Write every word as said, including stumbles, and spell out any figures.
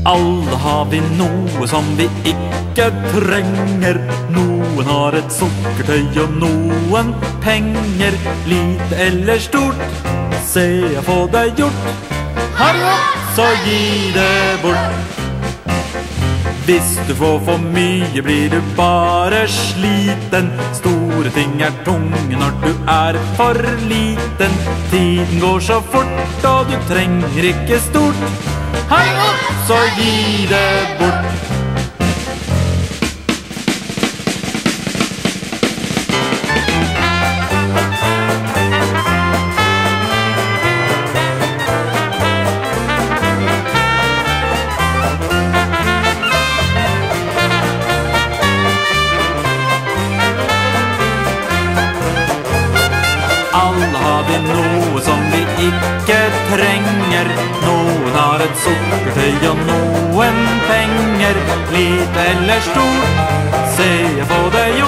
Alle har vi noe som vi ikke trenger. Noen har et sukkertøy og noen penger. Lite eller stort, se og få det gjort. Har du opp, så gi det bort. Hvis du får for mye, blir du bare sliten. Store ting er tunge når du er for liten. Tiden går så fort, og du trenger ikke stort. Hei opp, så gi det bort. Alle har vi noe som vi ikke trenger. Noen har et sukkertøy og noen penger. Lite eller stort, se og få det gjort.